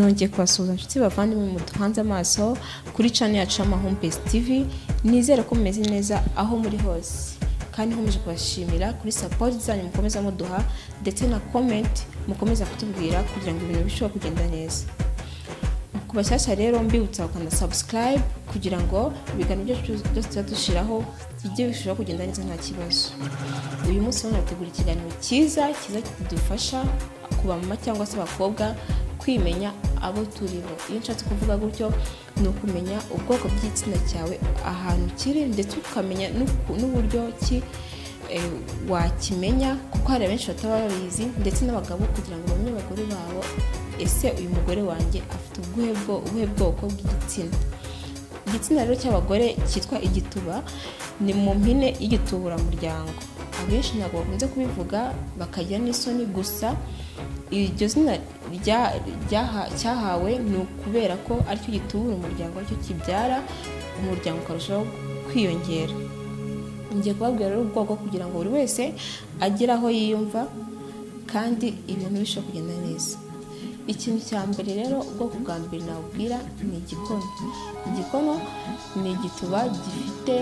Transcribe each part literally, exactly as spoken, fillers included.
Nongeye kubasuhuza nshuti bavandimwe mu duhanze amaso kuri channel yacu ya Homebase T V. Nizere ko mumeze neza aho muri hose, kandi nkomeje kubashimira kuri support zanyu mukomeza muduha ndetse na comment mukomeza kutubwira kugira ngo ibintu bishobore kugenda neza. Kubashyashya rero mbibutsa ukanda subscribe kugira ngo ibiganiro byose tuzadushiraho bijye bishobora kugenda neza nta kibazo. Uyu munsi nategura ikiganiro cyiza cyiza kidufasha kuba mama cyangwa se abakobwa kwimenya abo turibo. Iyo nshatse kuvuga gutyo ni ukumenya ubwoko bw'igitsina cyawe ahantu kiri, ndetse ukamenya n'uburyo ki wakimenya, kuko hari benshi bataba babizi, ndetse n'abagabo kugira ngo bamenye abagore babo, ese uyu mugore wanjye afite ubuhe bwoko bw'igitsina. Igitsina rero cy'abagore cyitwa igituba, ni mu mpine y'igitubura muryango. Abenshi ntabwo bakunze kubivuga bakagira n'isoni, gusa iryo zina cyahawe ni ukubera ko aricyo gitubura umuryango, aricyo kibyara umuryango ukarushaho kwiyongera. Ngiye kubabwira rero ubwoko kugira ngo buri wese agire aho yiyumva kandi ibintu bishobora kugenda neza. Ikintu cya mbere rero, ubwoko bwa mbere nabubwira ni igikono. Igikono ni igituba gifite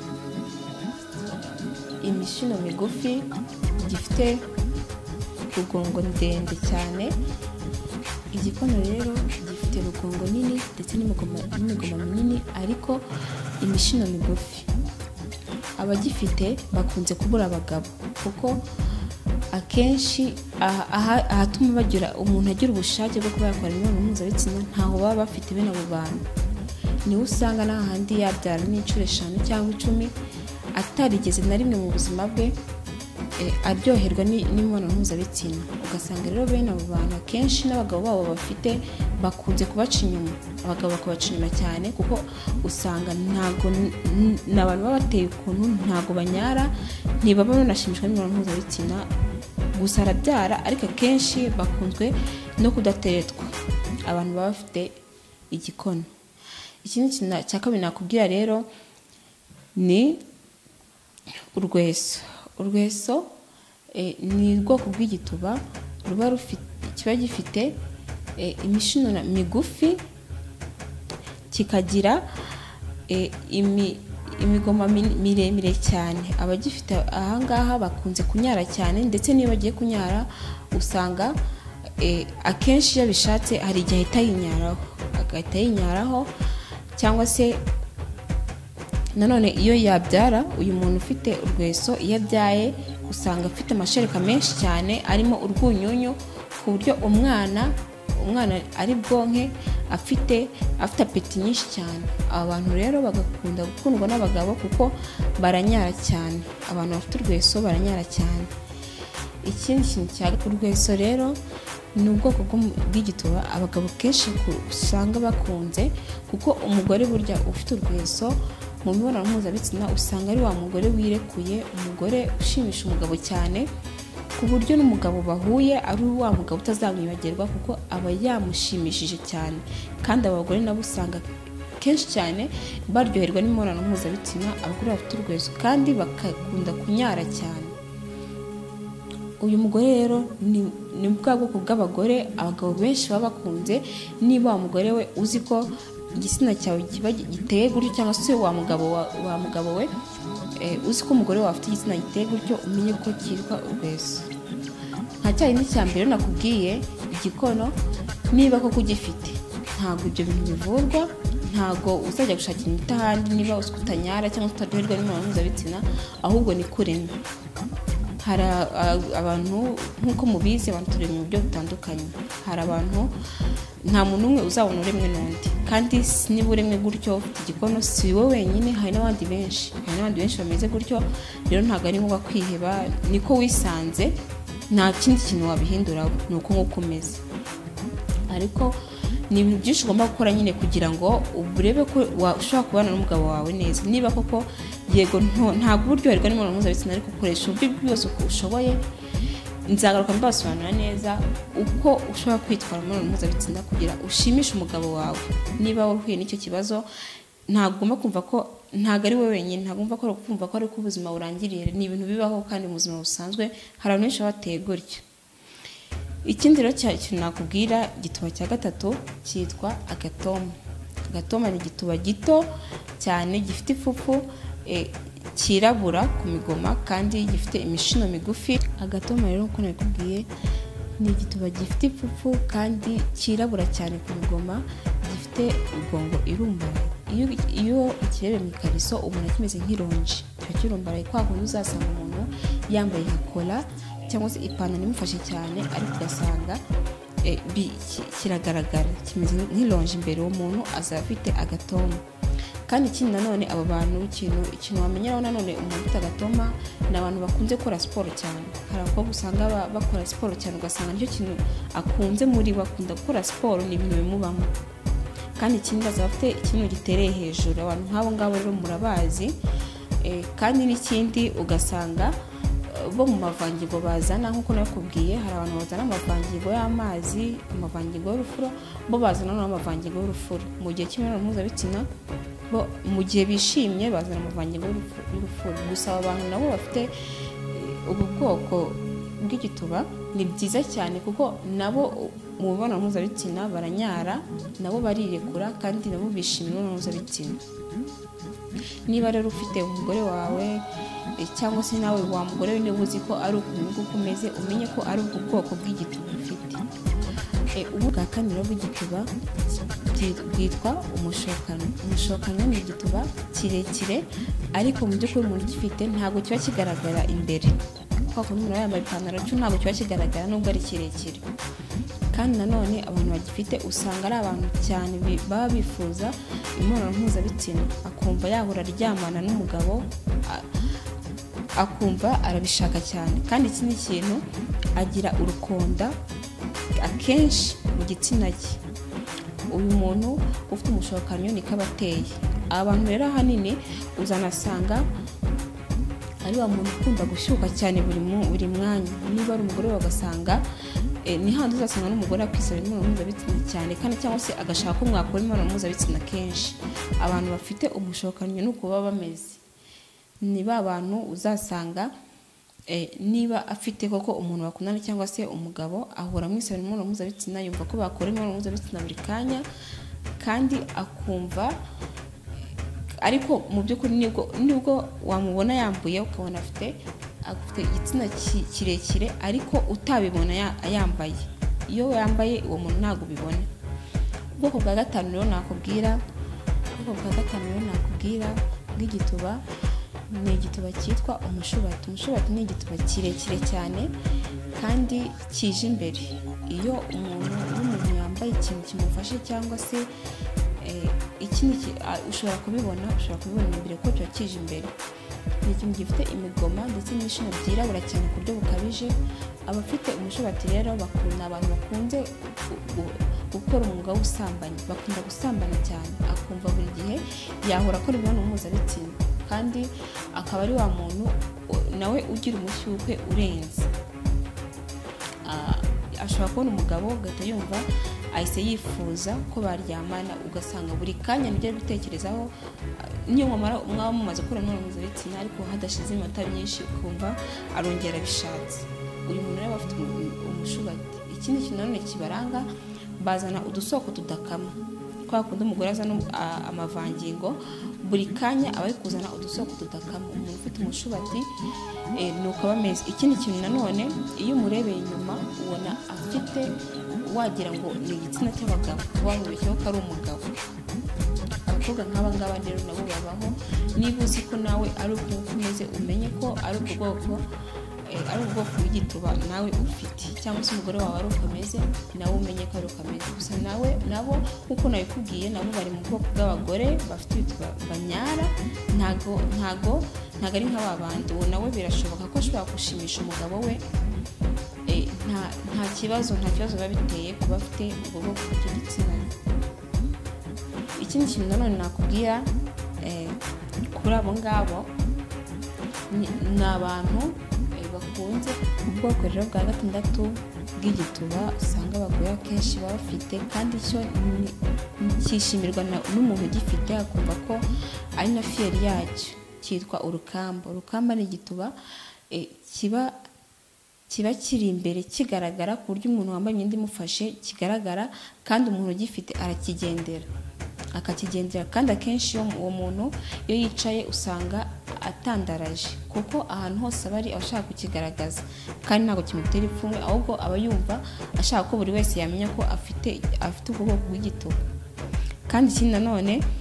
imishino migufi, gifite rugongo ndende cyane. Igikono rero gifite rugongo nini ndetse n'imigoma minini, ariko imishino migufi. Abagifite bakunze kubura abagabo, kuko akenshi ahatuma bagira umuntu agira ubushake bwo kuba yakora imibonano mpuzabitsina ntaho baba bafite bene abo bantu. Niwe usanga n'ahandi yabyara n'inshuro eshanu cyangwa icumi atarigeze na rimwe mu buzima bwe aryoherwa n'imibonano mpuzabitsina. Ugasanga rero bene abo bantu akenshi n'abagabo babo bafite bakunze kubaca inyuma, abagabo bakabaca inyuma cyane, kuko usanga ntago n'abantu baba bateye ukuntu, ntago banyara, ntibaba banashimishwa n'imibonano mpuzabitsina, gusa arabyara, ariko akenshi bakunzwe no kudateretwa abantu baba bafite igikono. Ikindi kintu cya kabiri nakubwira rero ni urweso. Urweso ni ubwoko bw'igituba ruba rufite kiba gifite imishino migufi, kikagira imigoma miremire cyane. Abagifite ahangaha bakunze kunyara cyane, ndetse niyo bagiye kunyara usanga akenshi iyo bishatse hari igihe ahita yinyaraho agahita yinyaraho cyangwa se nanone iyo yabyara. Uyu muntu ufite urweso iyo abyaye usanga afite amashereka menshi cyane arimo urwunyunyu, ku buryo umwana umwana ari bwonke afite afite apeti nyinshi cyane. Abantu rero bagakunda gukundwa n'abagabo kuko baranyara cyane. Abantu bafite urweso baranyara cyane. Ikindi kintu cya urweso rero ni ubwoko bw'igituba abagabo kenshi usanga bakunze, kuko umugore burya ufite urweso mu mibonano mpuzabitsina usanga ari wa mugore wirekuye, umugore ushimisha umugabo cyane, ku buryo n'umugabo bahuye ari wa mugabo utazamwibagirwa, kuko aba yamushimishije cyane. Kandi abagore nabo usanga kenshi cyane baryoherwa n'imibonano mpuzabitsina, abagore bafite urweso kandi bakakunda kunyara cyane. Uyu mugore rero ni bwa bwoko bw'abagore abagabo benshi baba bakunze. Niba wa mugore we uzi ko igitsina cyawe kiba giteye gutyo, cyangwa se wa mugabo wa mugabo we uzi ko umugore wawe afite igitsina giteye gutyo, umenye ko cyitwa urweso. Nka cya ni cya mbere nakubwiye, igikono niba koko ugifite, ntabwo ibyo bintu bivurwa, ntabwo uzajya gushakira imiti ahandi niba uzi kutanyara cyangwa utaryoherwa n'imibonano mpuzabitsina, ahubwo ni kurema. Hari abantu nk'uko mubizi, abantu turi mu buryo butandukanye. Hari abantu nta muntu umwe uzabona uremwe n'undi, kandi niba uremwe gutyo ufite igikono si wowe wenyine, hari n'abandi benshi hari n'abandi benshi bameze gutyo. Rero ntabwo ari ngombwa kwiheba, niko wisanze, nta kindi kintu wabihinduraho, ni uko nk'uko umeze. Ariko ni ibintu byinshi ugomba gukora nyine kugira ngo urebe ko ushobora kubana n'umugabo wawe neza. Niba koko yego ntabwo uryoherwa n'imibonano mpuzabitsina, ariko ukoresha uburyo bwose ushoboye. Nzagaruka mbasobanurira neza uko ushobora kwitwara mu mibonano mpuzabitsina kugira ushimishe umugabo wawe. Niba uhuye n'icyo kibazo, ntabwo ugomba kumva ko ntabwo ari wowe wenyine, ntabwo ugomba kumva ko ari ko ubuzima burangiriye. Ni ibintu bibaho kandi mu buzima busanzwe hari abantu benshi bateye gutyo. ikindi rero cyane nakubwira igituba cya gatatu cyitwa agatoma. Agatoma ni igituba gito cyane gifite ifufu e, kirabura ku migoma kandi gifite imishino migufi. Agatoma rero uko nakubwiye ni igituba gifite ifufu kandi kirabura cyane ku migoma, gifite ubwongo irumbaraye. Iyo iyo ikirebe mu kariso ubona kimeze nk'ironji, cyo kirumbaraye kwa kundi uzasanga umuntu yambaye kola cyangwa se ipantaro imufashe cyane ariko ugasanga e, kiragaragara kimeze nk'ironji imbere, uwo muntu azafite agatoma. Kandi ikindi nanone aba bantu ikintu ikintu wamenyeraho nanone umuntu ufite agatoma ni abantu bakunze gukora siporo cyane. Hari abakobwa usanga bakora siporo cyane ugasanga nicyo kintu akunze muri bakunda gukora siporo, ni ibintu bimubamo. Kandi ikindi azafite ikintu gitereye hejuru, abantu nk'abo ngabo rero murabazi. E, kandi n'ikindi ugasanga bo mu mavangingo bazana nk'uko nakubwiye, hari abantu bazana amavangingo y'amazi, amavangingo y'urufuro, bo bazana n'amavangingo y'urufuro mu gihe cy'imibonano mpuzabitsina. Bo mu gihe bishimye bazana amavangingo y'urufuro. Gusa abantu nabo bafite ubu bwoko bw'igituba ni byiza cyane kuko nabo mu mibonano mpuzabitsina baranyara, nabo barirekura kandi nabo bishimira imibonano mpuzabitsina. Niba rero ufite umugore wawe cyangwa se nawe wa mugore we niba uzi ko ari ukuntu kumeze, umenye ko ari ubwo bwoko bw'igituba ufite. E, ubu bwa kane rero bw'igituba bwitwa umushokano. Umushokano ni igituba kirekire ariko mu by'ukuri umuntu gifite ntabwo kiba kigaragara imbere. Kwa kundi umuntu yambaye ipantaro cyo ntabwo kiba kigaragara nubwo ari kirekire. Kandi nanone abantu bagifite usanga ari abantu cyane baba bifuza imibonano mpuzabitsina, akumva yahora aryamana n'umugabo, akumva arabishaka cyane. Kandi ikindi kintu agira urukonda akenshi mu gitsina cye. Uyu muntu ufite umushokanyo niko abateye. Abantu rero ahanini uzanasanga ari wa muntu ukunda gushyuka cyane buri buri mwanya. Niba ari umugore bagasanga e, ni handi uzasanga n'umugore akwisaba imibonano mpuzabitsina cyane kandi cyangwa se agashaka ko mwakora imibonano mpuzabitsina kenshi. Abantu bafite umushokanyo nuko baba bameze. Ni ba bantu uzasanga e, niba afite koko umuntu bakundana cyangwa se umugabo ahora mwisaba imibonano mpuzabitsina, yumva ko bakora imibonano mpuzabitsina buri kanya kandi akumva. Ariko mu by'ukuri nibwo nibwo wamubona yambuye ukabona afite afite igitsina kirekire ariko utabibona yambaye. Iyo yambaye uwo muntu ntago bibona. Ubwoko bwa gatanu rero nakubwira ubwoko bwa gatanu rero nakubwira bw'igituba ni igituba cyitwa umushubati. Umushubati ni igituba kirekire cyane kandi kije imbere. Iyo umuntu umuntu yambaye ikintu kimufashe cyangwa se ikindi ushobora kubibona ushobora kubibona imbere ko cyo kije imbere. Ni ikintu gifite imigoma ndetse n'imishino byirabura cyane ku buryo bukabije. Abafite umushubati rero bakunda abantu bakunze gukora umwuga w'ubusambanyi, bakunda gusambana cyane, akumva buri gihe yahora akora imibonano mpuzabitsina kandi akaba ari wa muntu nawe ugira umushyukwe urenze. Ashobora kubona umugabo ugahita yumva ahise yifuza ko baryamana, ugasanga buri kanya nibyo gutekerezaho. Niyo mwamara mwaba mumaze gukora imibonano mpuzabitsina ariko hadashize iminota myinshi ukumva arongera bishatse. Uyu muntu rero afite umushubati. Ikindi kintu nanone kibaranga, bazana udusoko tudakama. Kwa kundi umugore azana amavangingo buri kanya aba ari kuzana udusoko tudakama. Umuntu ufite umushubati e, nuko bameze. Ikindi kintu nanone iyo umurebeye inyuma ubona afite wagira ngo ni igitsina cy'abagabo, wamubeshyeho ko ari umugabo. Abakobwa nk'aba ngaba rero nabo babaho. Niba uzi ko nawe ari uko umeze umenye ko ari ubwo bwoko ari ubwoko bw'igituba nawe ufite, cyangwa se umugore wawe ari ukomeze nawe umenye ko ari ukomeze. Gusa nawe nabo kuko nabikubwiye nabo bari mu bwoko bw'abagore bafite ibituba banyara, ntago ntago ntago ari nk'aba bandi. Uwo nawe birashoboka ko ashobora gushimisha umugabo we, e, nta nta kibazo nta kibazo biba biteye kuba afite ubwo bwoko bw'igitsina. Ikindi kintu nanone nakubwira e, kuri abo ngabo ni abantu bakunze ubwoko rero bwa gatandatu bw'igituba usanga abagore akenshi baba bafite, kandi cyo kishimirwa n'umuntu ugifite akumva ko ari na fiyeri yacyo, cyitwa urukamba. Urukamba ni igituba e, kiba kiba kiri imbere kigaragara ku buryo umuntu wambaye imyenda imufashe kigaragara, kandi umuntu ugifite arakigendera akakigendera kandi akenshi iyo uwo muntu iyo yicaye usanga atandaraje, kuko ahantu hose aba ari ashaka kukigaragaza kandi ntabwo kimutera ipfunwe, ahubwo aba yumva ashaka ko buri wese yamenya ko afite afite ubwoko bw'igituba. Kandi ikindi nanone